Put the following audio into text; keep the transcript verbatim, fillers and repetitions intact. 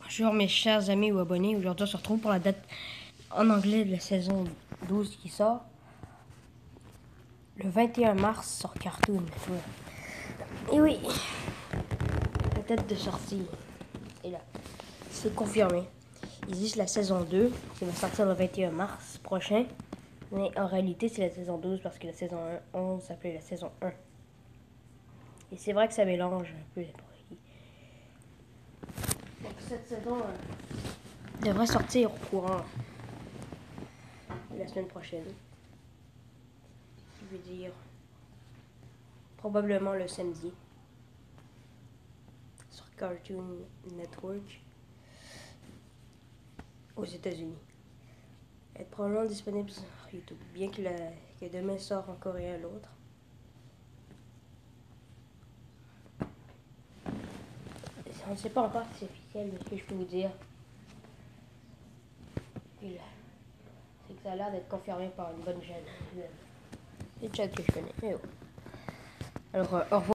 Bonjour mes chers amis ou abonnés, aujourd'hui on se retrouve pour la date en anglais de la saison douze qui sort le vingt et un mars sur Cartoon. Et oui, la date de sortie est là, c'est confirmé. Ils disent la saison deux qui va sortir le vingt et un mars prochain, mais en réalité c'est la saison douze parce que la saison un, onze s'appelait la saison un. Et c'est vrai que ça mélange un peu les produits. Donc cette saison euh, devrait sortir au courant la semaine prochaine. Ce qui veut dire probablement le samedi sur Cartoon Network aux États-Unis. Elle est probablement disponible sur YouTube, bien que, la, que demain sort en coréen l'autre. On ne sait pas encore si c'est officiel, mais ce que je peux vous dire, c'est que ça a l'air d'être confirmé par une bonne chaîne. C'est le chat que je connais. Mais oh. Alors, euh, au revoir.